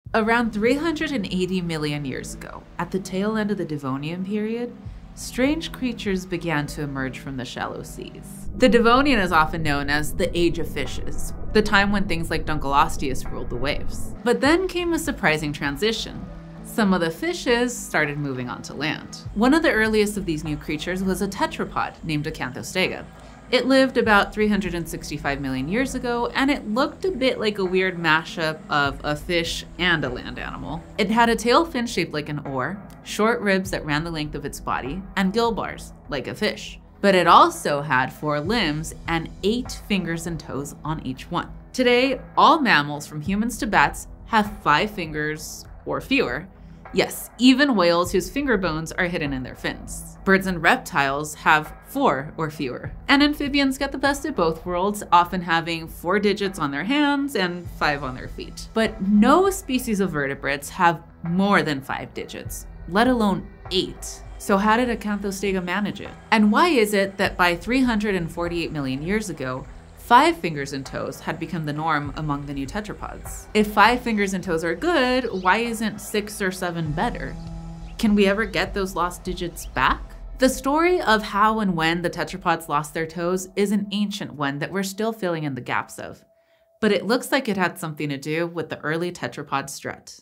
Around 380 million years ago, at the tail end of the Devonian period, strange creatures began to emerge from the shallow seas. The Devonian is often known as the Age of Fishes, the time when things like Dunkleosteus ruled the waves. But then came a surprising transition. Some of the fishes started moving onto land. One of the earliest of these new creatures was a tetrapod named Acanthostega. It lived about 365 million years ago, and it looked a bit like a weird mashup of a fish and a land animal. It had a tail fin shaped like an oar, short ribs that ran the length of its body, and gill bars, like a fish. But it also had 4 limbs and 8 fingers and toes on each one. Today, all mammals from humans to bats have 5 fingers or fewer. Yes, even whales whose finger bones are hidden in their fins. Birds and reptiles have 4 or fewer. And amphibians get the best of both worlds, often having 4 digits on their hands and 5 on their feet. But no species of vertebrates have more than 5 digits, let alone 8. So how did Acanthostega manage it? And why is it that by 348 million years ago, 5 fingers and toes had become the norm among the new tetrapods? If 5 fingers and toes are good, why isn't 6 or 7 better? Can we ever get those lost digits back? The story of how and when the tetrapods lost their toes is an ancient one that we're still filling in the gaps of. But it looks like it had something to do with the early tetrapod strut.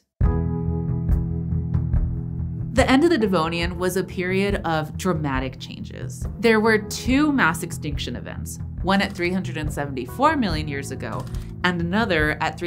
The end of the Devonian was a period of dramatic changes. There were 2 mass extinction events, one at 374 million years ago and another at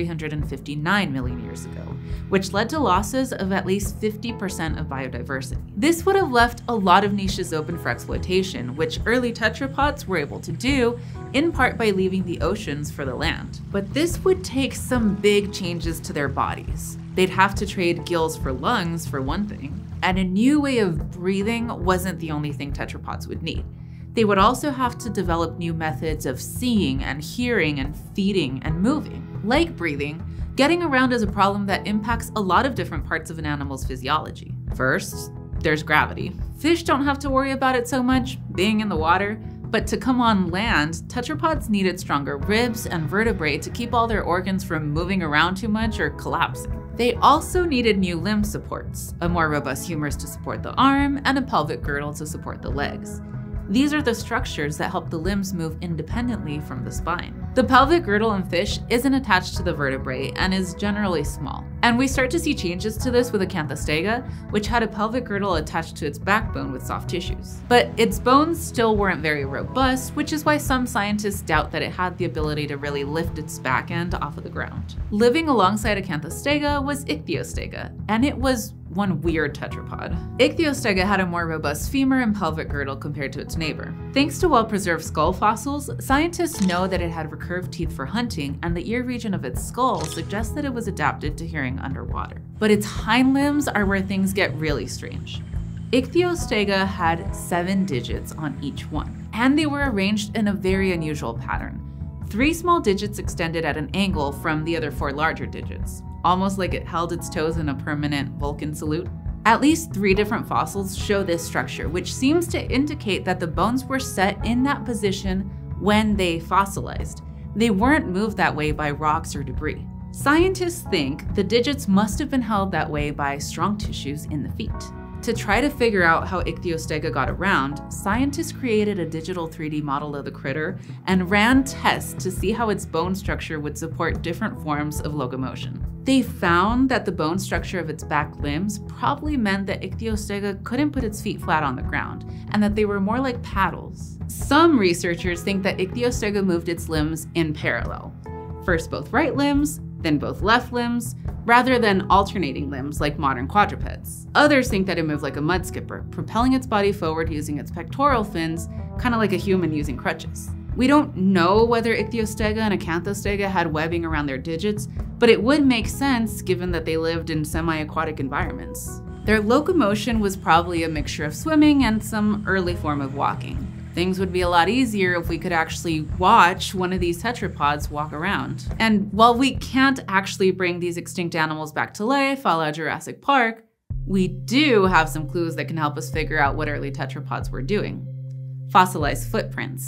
359 million years ago, which led to losses of at least 50% of biodiversity. This would have left a lot of niches open for exploitation, which early tetrapods were able to do, in part by leaving the oceans for the land. But this would take some big changes to their bodies. They'd have to trade gills for lungs, for one thing. And a new way of breathing wasn't the only thing tetrapods would need. They would also have to develop new methods of seeing and hearing and feeding and moving. Like breathing, getting around is a problem that impacts a lot of different parts of an animal's physiology. First, there's gravity. Fish don't have to worry about it so much, being in the water, but to come on land, tetrapods needed stronger ribs and vertebrae to keep all their organs from moving around too much or collapsing. They also needed new limb supports, a more robust humerus to support the arm, and a pelvic girdle to support the legs. These are the structures that help the limbs move independently from the spine. The pelvic girdle in fish isn't attached to the vertebrae and is generally small. And we start to see changes to this with Acanthostega, which had a pelvic girdle attached to its backbone with soft tissues. But its bones still weren't very robust, which is why some scientists doubt that it had the ability to really lift its back end off of the ground. Living alongside Acanthostega was Ichthyostega, and it was one weird tetrapod. Ichthyostega had a more robust femur and pelvic girdle compared to its neighbor. Thanks to well-preserved skull fossils, scientists know that it had recurved teeth for hunting, and the ear region of its skull suggests that it was adapted to hearing underwater. But its hind limbs are where things get really strange. Ichthyostega had 7 digits on each one, and they were arranged in a very unusual pattern. 3 small digits extended at an angle from the other 4 larger digits, almost like it held its toes in a permanent Vulcan salute. At least 3 different fossils show this structure, which seems to indicate that the bones were set in that position when they fossilized. They weren't moved that way by rocks or debris. Scientists think the digits must have been held that way by strong tissues in the feet. To try to figure out how Ichthyostega got around, scientists created a digital 3D model of the critter and ran tests to see how its bone structure would support different forms of locomotion. They found that the bone structure of its back limbs probably meant that Ichthyostega couldn't put its feet flat on the ground, and that they were more like paddles. Some researchers think that Ichthyostega moved its limbs in parallel. First both right limbs, then both left limbs, rather than alternating limbs like modern quadrupeds. Others think that it moved like a mud skipper, propelling its body forward using its pectoral fins, kind of like a human using crutches. We don't know whether Ichthyostega and Acanthostega had webbing around their digits, but it would make sense given that they lived in semi-aquatic environments. Their locomotion was probably a mixture of swimming and some early form of walking. Things would be a lot easier if we could actually watch one of these tetrapods walk around. And while we can't actually bring these extinct animals back to life, a la Jurassic Park, we do have some clues that can help us figure out what early tetrapods were doing. Fossilized footprints.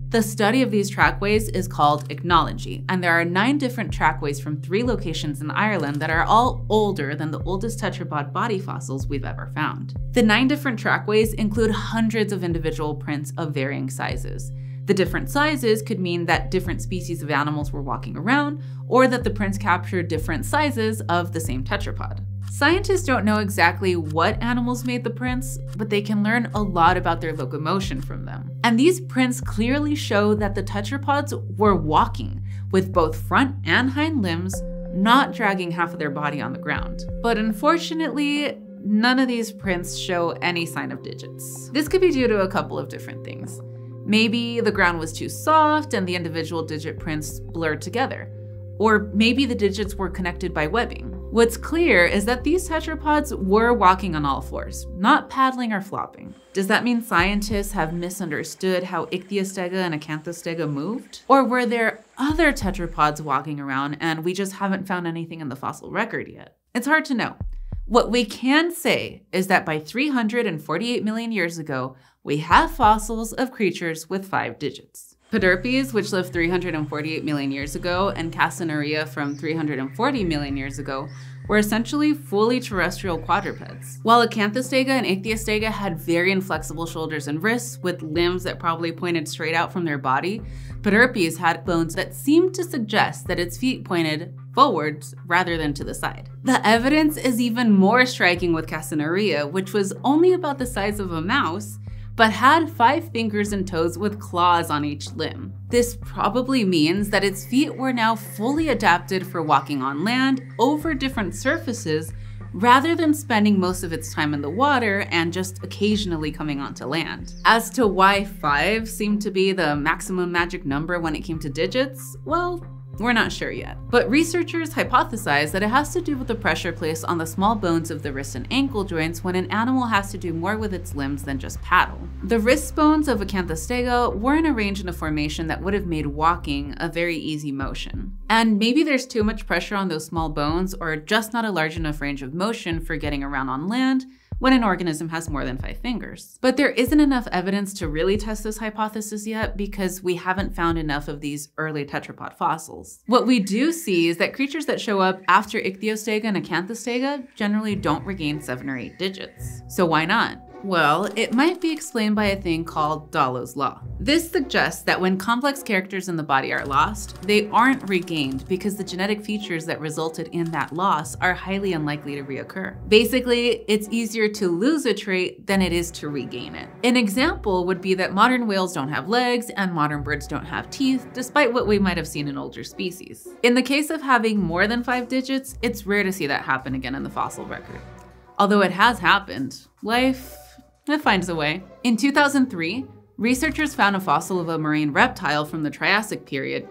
The study of these trackways is called ichnology, and there are 9 different trackways from 3 locations in Ireland that are all older than the oldest tetrapod body fossils we've ever found. The 9 different trackways include hundreds of individual prints of varying sizes. The different sizes could mean that different species of animals were walking around, or that the prints captured different sizes of the same tetrapod. Scientists don't know exactly what animals made the prints, but they can learn a lot about their locomotion from them. And these prints clearly show that the tetrapods were walking, with both front and hind limbs, not dragging half of their body on the ground. But unfortunately, none of these prints show any sign of digits. This could be due to a couple of different things. Maybe the ground was too soft and the individual digit prints blurred together. Or maybe the digits were connected by webbing. What's clear is that these tetrapods were walking on all fours, not paddling or flopping. Does that mean scientists have misunderstood how Ichthyostega and Acanthostega moved? Or were there other tetrapods walking around and we just haven't found anything in the fossil record yet? It's hard to know. What we can say is that by 348 million years ago, we have fossils of creatures with 5 digits. Podurpes, which lived 348 million years ago, and Cassinaria from 340 million years ago, were essentially fully terrestrial quadrupeds. While Acanthostega and Ichthyostega had very inflexible shoulders and wrists with limbs that probably pointed straight out from their body, Podurpes had bones that seemed to suggest that its feet pointed forwards rather than to the side. The evidence is even more striking with Cassinaria, which was only about the size of a mouse, but had 5 fingers and toes with claws on each limb. This probably means that its feet were now fully adapted for walking on land over different surfaces rather than spending most of its time in the water and just occasionally coming onto land. As to why 5 seemed to be the maximum magic number when it came to digits, well, we're not sure yet. But researchers hypothesize that it has to do with the pressure placed on the small bones of the wrist and ankle joints when an animal has to do more with its limbs than just paddle. The wrist bones of Acanthostega weren't arranged in a formation that would have made walking a very easy motion. And maybe there's too much pressure on those small bones or just not a large enough range of motion for getting around on land when an organism has more than 5 fingers. But there isn't enough evidence to really test this hypothesis yet because we haven't found enough of these early tetrapod fossils. What we do see is that creatures that show up after Ichthyostega and Acanthostega generally don't regain 7 or 8 digits. So why not? Well, it might be explained by a thing called Dallow's law. This suggests that when complex characters in the body are lost, they aren't regained because the genetic features that resulted in that loss are highly unlikely to reoccur. Basically, it's easier to lose a trait than it is to regain it. An example would be that modern whales don't have legs and modern birds don't have teeth, despite what we might have seen in older species. In the case of having more than 5 digits, it's rare to see that happen again in the fossil record. Although it has happened, life finds a way. In 2003, researchers found a fossil of a marine reptile from the Triassic period,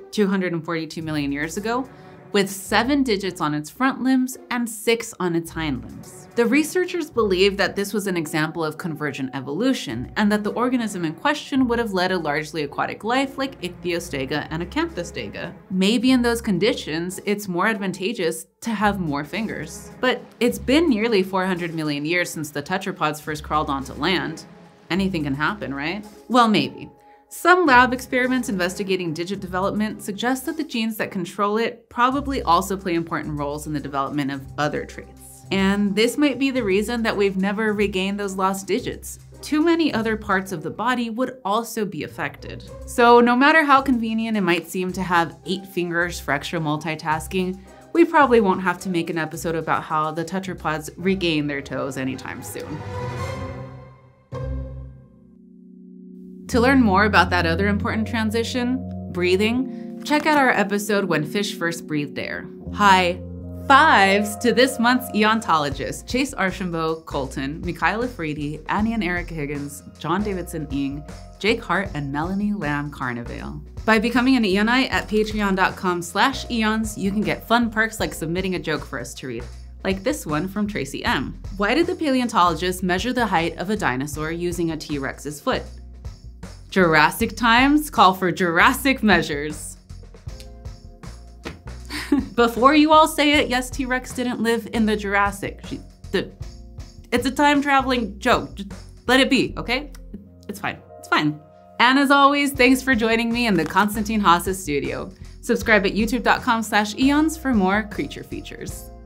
242 million years ago, with 7 digits on its front limbs and 6 on its hind limbs. The researchers believed that this was an example of convergent evolution, and that the organism in question would have led a largely aquatic life like Ichthyostega and Acanthostega. Maybe in those conditions, it's more advantageous to have more fingers. But it's been nearly 400 million years since the tetrapods first crawled onto land. Anything can happen, right? Well, maybe. Some lab experiments investigating digit development suggest that the genes that control it probably also play important roles in the development of other traits. And this might be the reason that we've never regained those lost digits. Too many other parts of the body would also be affected. So no matter how convenient it might seem to have 8 fingers for extra multitasking, we probably won't have to make an episode about how the tetrapods regain their toes anytime soon. To learn more about that other important transition, breathing, check out our episode When Fish First Breathed Air. High fives to this month's eontologists, Chase Archambault Colton, Mikhail Afridi, Annie and Eric Huguez, John Davidson Ing, Jake Hart, and Melanie Lamb Carnevale. By becoming an Eonite at patreon.com/eons, you can get fun perks like submitting a joke for us to read, like this one from Tracy M. Why did the paleontologists measure the height of a dinosaur using a T-Rex's foot? Jurassic times call for Jurassic measures. Before you all say it, yes, T-Rex didn't live in the Jurassic. It's a time-traveling joke. Just let it be, okay? It's fine. It's fine. And as always, thanks for joining me in the Konstantin Haase studio. Subscribe at youtube.com/eons for more creature features.